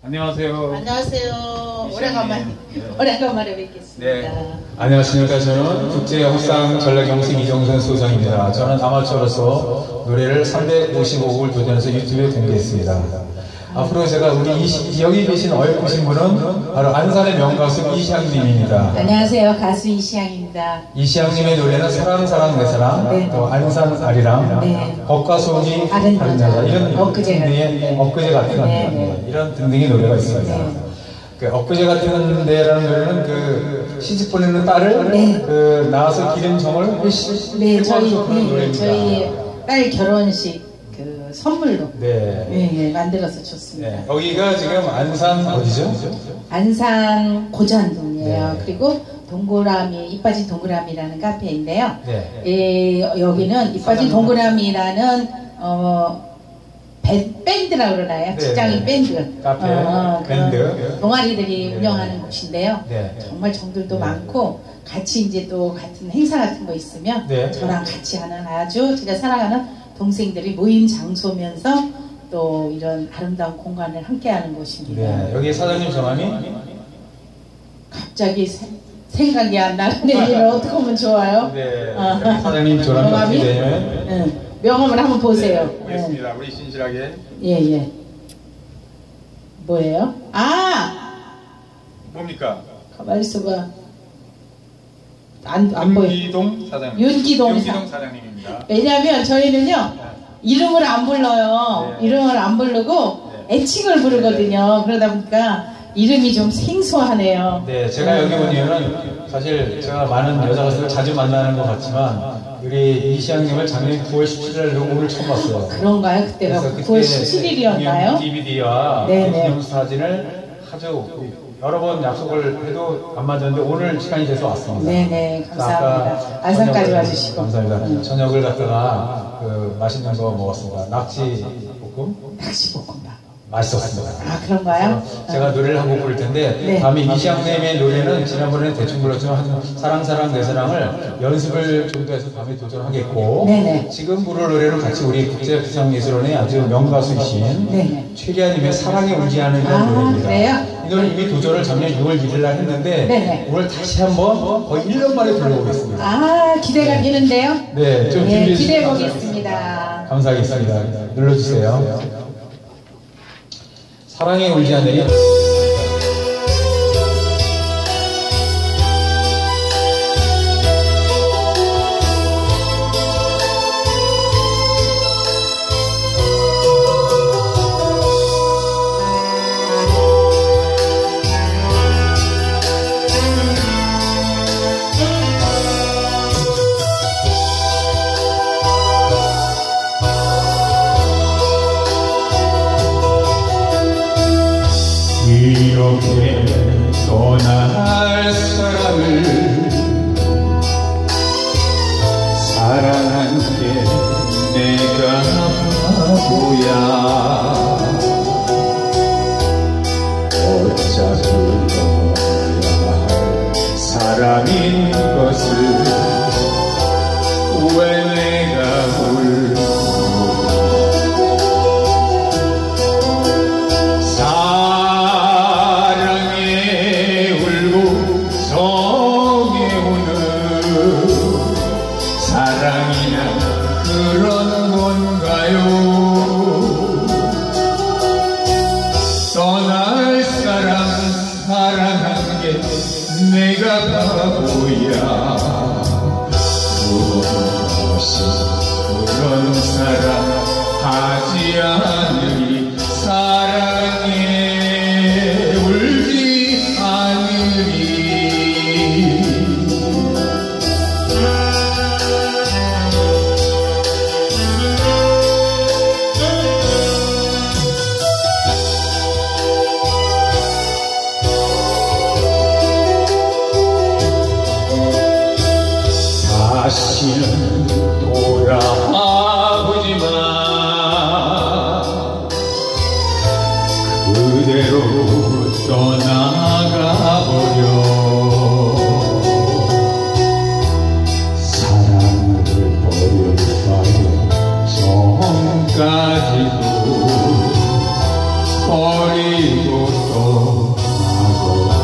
안녕하세요. 안녕하세요. 오래간만에 뵙겠습니다. 네. 안녕하십니까. 저는 국제영상 전략영식 이정선 소장입니다. 저는 아마추어로서 노래를 355곡을 도전해서 유튜브에 공개했습니다. 앞으로 제가 여기 계신 어여쁘신 분은 바로 안산의 명가수 이시향님입니다. 안녕하세요. 가수 이시향입니다. 이시향님의 노래는 사랑 사랑 내 사랑, 네. 또 안산 아리랑, 네. 겉과 속이 다른 여자, 이런 엊그제 같은 네. 이런 등등의 노래가 있습니다. 네. 그 엊그제 같은 데라는 노래는 그 시집 보내는 딸을 네. 그 낳아서 기른 정을 네, 저희 노래입니다. 딸 결혼식 그 선물로 네. 만들어서 줬습니다. 네. 여기가 지금 안산 어디죠? 안산 고전동이에요. 네. 그리고 동그라미, 이빠진 동그라미라는 카페인데요. 네. 여기는 이빠진 동그라미라는 밴드라고 그러나요? 네, 직장인 네. 밴드. 카페, 밴드. 동아리들이 네. 운영하는 곳인데요. 네. 정말 정들도 네. 많고, 같이 이제 또 같은 행사 같은 거 있으면 네. 저랑 같이 하는 아주 제가 사랑하는 동생들이 모임 장소면서 또 이런 아름다운 공간을 함께하는 곳입니다. 네. 여기 사장님 성함이? 갑자기 생각이 안 나는데 이걸 어떻게 하면 좋아요? 네. 여기 사장님 저랑 명함이? 어떻게 되냐면 네. 명함을 한번 보세요. 네, 보겠습니다. 우리 신실하게. 예. 뭐예요? 뭡니까? 가만히 있어봐. 안 보여. 윤기동 사장님. 윤기동 사장님입니다. 왜냐하면 저희는요 이름을 안 불러요. 네. 이름을 안 부르고 애칭을 부르거든요. 그러다 보니까 이름이 좀 생소하네요. 네, 제가 여기 온 이유는 사실 제가 많은 여자 가수를 자주 만나는 것 같지만 우리 이시향님을 작년 9월 17일 오늘 처음 봤어요. 그런가요? 그때가 9월 17일이었나요? DVD와 네네. 기념 사진을 아주 여러 번 약속을 해도 안 맞았는데 오늘 시간이 돼서 왔습니다. 네네, 감사합니다. 안산까지 와주시고. 감사합니다. 저녁을 갖다가 그 맛있는 거 먹었습니다. 낙지 볶음? 낙지볶음밥. 맛있었습니다. 아, 그런가요? 제가 노래를 한 곡 부를 텐데 네. 다음에 이시향님의 노래는 지난번에 대충 불렀지만 사랑 사랑 내 사랑을 연습을 좀 더 해서 다음에 도전하겠고 네네. 지금 부를 노래는 같이 우리 국제구상예술원의 아주 명가수이신 네네. 최리아님의 사랑에 울지 않는 노래입니다. 그래요? 이 노래 이미 도전을 작년 6월 1일 날 했는데 네네. 오늘 다시 한번 거의 1년 만에 불러보겠습니다. 기대가 되는데요? 네, 좀 준비해 주시면 기대해 보겠습니다. 감사하겠습니다. 눌러주세요. 사랑에 울지 않으리. 이렇게 떠날 사람을 사랑한 게 내가 바보야. 어차피 떠나야 할 사람인 것을 왜 내가 울고 사랑이란 그런 건가요? 떠날 사람 사랑한 게 내가 바보야. 무엇이 그런 사랑 하지 않으리. 사랑에 울지 않으리. 다시는 돌아보지 마. 그대로 떠나가 버려. 사랑을 버릴 바에 전까지도 버리고 또 가고